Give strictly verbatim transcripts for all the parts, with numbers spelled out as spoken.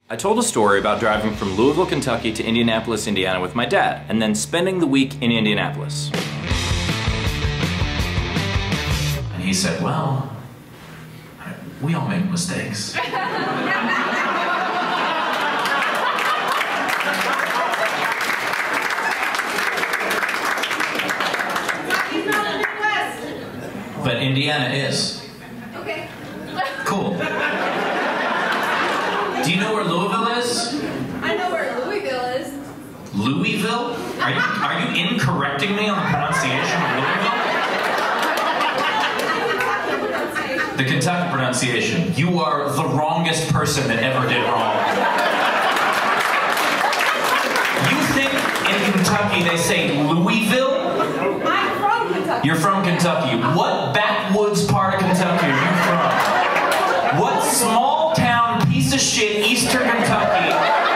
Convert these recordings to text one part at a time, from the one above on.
I told a story about driving from Louisville, Kentucky to Indianapolis, Indiana with my dad, and then spending the week in Indianapolis. And he said, well, we all make mistakes. But Indiana is. Okay. Cool. Do you know where Louisville is? I know where Louisville is. Louisville? Are you, are you incorrecting me on the pronunciation of Louisville? The Kentucky pronunciation. You are the wrongest person that ever did wrong. You think in Kentucky they say Louisville? I'm from Kentucky. You're from Kentucky. What backwoods part of Kentucky are you from? What small town piece of shit Eastern Kentucky?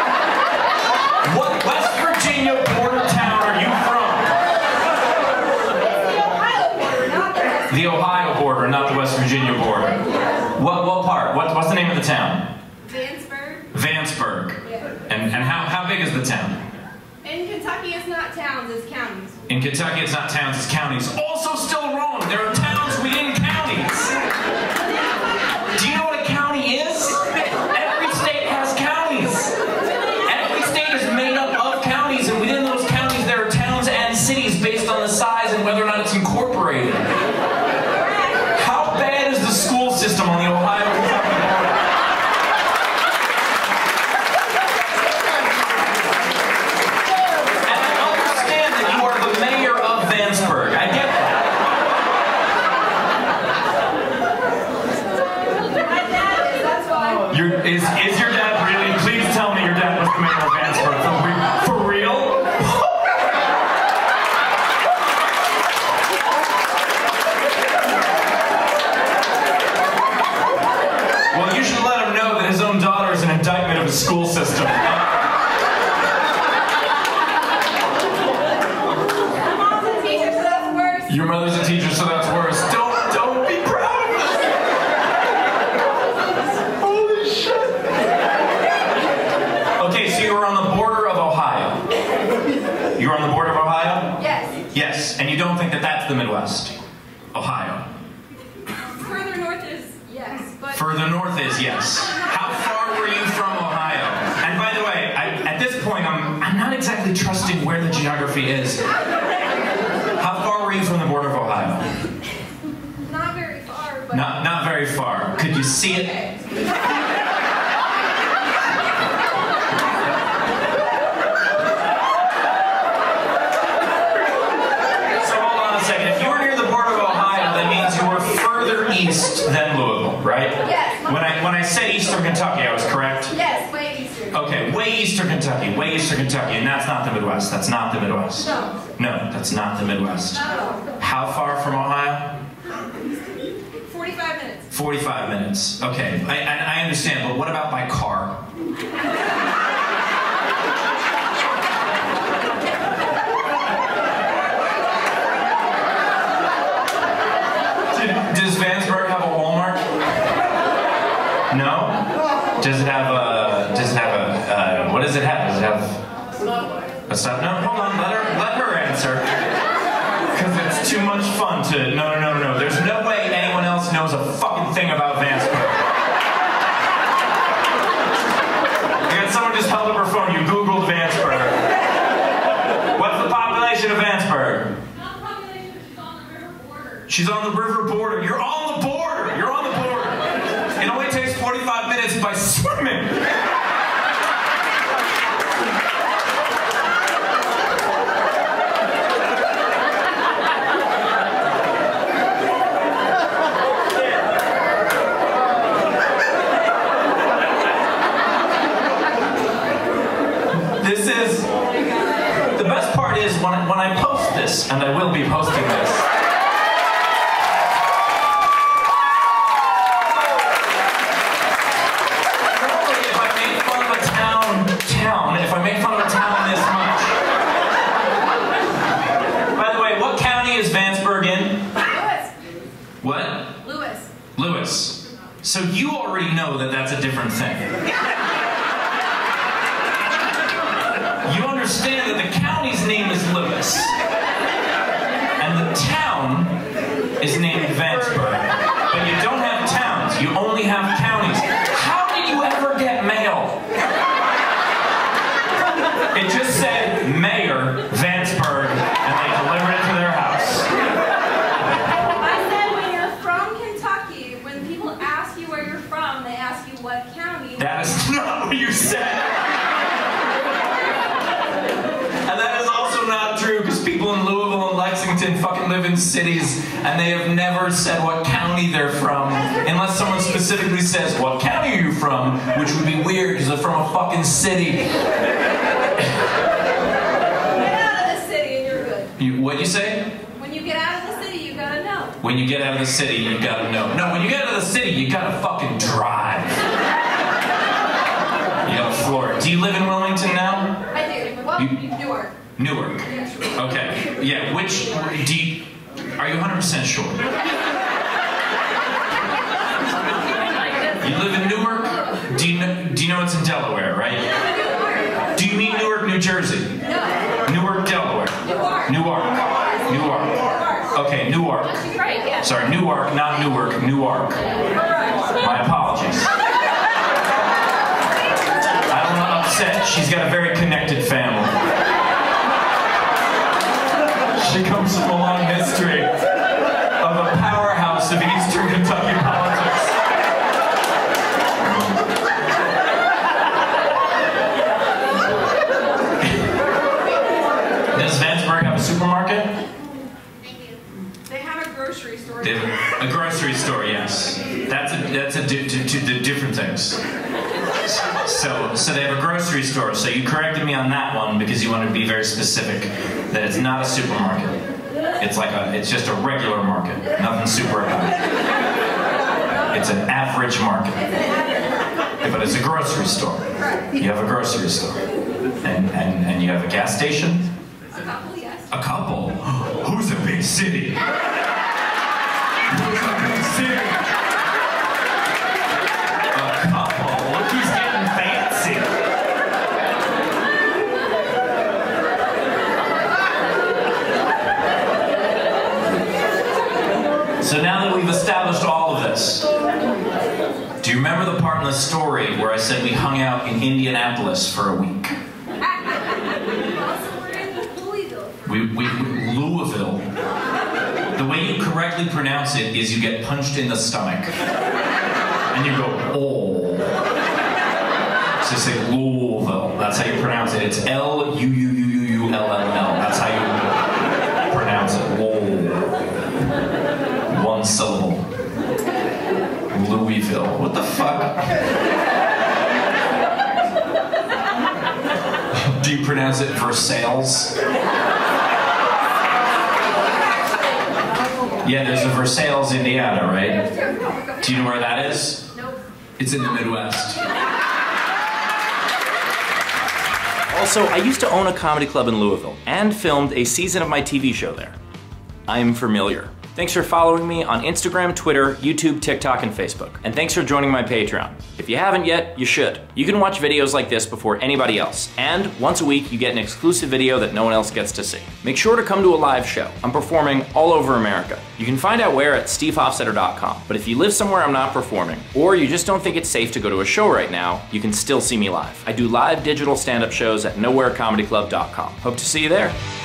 What West Virginia border town are you from? It's the Ohio border, not the West. The Ohio border, not the West Virginia border. What what part? What, what's the name of the town? Vanceburg. Vanceburg. Yeah. And and how, how big is the town? In Kentucky, it's not towns, it's counties. In Kentucky, it's not towns, it's counties. Also still wrong. There are towns within counties. Do you know what a county is? Every state has counties. Every state is made up of counties, and within those counties there are towns and cities based on the size and whether or not it's incorporated. How bad is the school system on the Ohio-Kentucky border? And I understand that you are the mayor of Vanceburg. I get that. My dad is, that's why. Your, is, is your dad really? Please tell me your dad was the mayor of Vanceburg. For, re- for real? Well, you should let him know that his own daughter is an indictment of his school system. My mom's a teacher, so that's worse. Your mother's a teacher, so that's worse. Don't, don't be proud of us. Holy shit. Okay, so you were on the border of Ohio. You were on the border of Ohio? Yes. Yes, and you don't think that that's the Midwest? Ohio. Further north is yes, but Further north is yes. How far were you from Ohio? And by the way, I, at this point, I'm, I'm not exactly trusting where the geography is. How far were you from the border of Ohio? not very far, but Not, not very far. Could you see it? okay. So hold on a second. If you were near the border of Ohio, that means you were further east than Louisville, right? Yes. When I when I said Eastern Kentucky, I was correct? Yes, way eastern. Okay, way Eastern Kentucky, way Eastern Kentucky, and that's not the Midwest. That's not the Midwest. No. No, that's not the Midwest. Not at all. How far from Ohio? forty-five minutes. forty-five minutes. Okay, I, I, I understand, but what about by car? Does Vanceburg have a Walmart? No? Does it have a, does it have a, uh, what does it have? Does it have a stop? No, hold on, let her, let her answer. Because it's too much fun to, no, no, no, no. There's no way anyone else knows a fucking thing about Vanceburg. I got someone just held up her phone, you Googled Vanceburg. What's the population of Vanceburg? She's on the river border. You're on the border. You're on the border. It only takes forty-five minutes by swimming. This is, the best part is when I, when I post this, and I will be posting this. If I make fun of a town this much. By the way, what county is Vanceburg in? Lewis. What? Lewis. Lewis. So you already know that that's a different thing. what you said. And that is also not true, because people in Louisville and Lexington fucking live in cities, and they have never said what county they're from, unless someone specifically says, what county are you from? Which would be weird, because they're from a fucking city. Get out of the city and you're good. You, what'd you say? When you get out of the city, you gotta know. When you get out of the city, you gotta know. No, when you get out of the city, you gotta fucking drive. You gotta floor it. Do you live in Wilmington now? I do. Well, You- Newark. Newark. Yeah, sure. Okay. Yeah, which, do you, are you one hundred percent sure? You live in Newark? Do you know, do you know it's in Delaware, right? Newark. Do you mean Newark, New Jersey? No. Newark, Delaware. Newark. Newark. Newark. Okay, Newark. Right, yeah. Sorry, Newark, not Newark, Newark. My apologies. I don't want to upset. She's got a very connected family. She comes from a long history of a powerhouse of Eastern Kentucky politics. Does Vansburg have a supermarket? They have a grocery store. They have a grocery store, yes. That's a that's a di di di different things. So so they have a grocery store. So you corrected me on that one because you wanted to be very specific that it's not a supermarket. It's like a it's just a regular market. Nothing super about it. It's an average market. But it's a grocery store. You have a grocery store. And and, and you have a gas station? A couple, yes. A couple? Who's a big city? Who's a big city? A couple? Look, he's getting fancy. So now that we've established all of this, do you remember the part in the story where I said we hung out in Indianapolis for a week? Also, we're in Louisville. We, we, Louisville. The way you correctly pronounce it is you get punched in the stomach. And you go, oh. So you say Louisville. That's how you pronounce it. It's L U U U U U L L L. That's how you pronounce it. Louisville. One syllable. Louisville. What the fuck? Do you pronounce it Versailles? Yeah, there's a Versailles, Indiana, right? Do you know where that is? Nope. It's in the Midwest. Also, I used to own a comedy club in Louisville and filmed a season of my T V show there. I'm familiar. Thanks for following me on Instagram, Twitter, YouTube, TikTok, and Facebook. And thanks for joining my Patreon. If you haven't yet, you should. You can watch videos like this before anybody else. And once a week, you get an exclusive video that no one else gets to see. Make sure to come to a live show. I'm performing all over America. You can find out where at steve hofstetter dot com. But if you live somewhere I'm not performing, or you just don't think it's safe to go to a show right now, you can still see me live. I do live digital stand-up shows at nowhere comedy club dot com. Hope to see you there.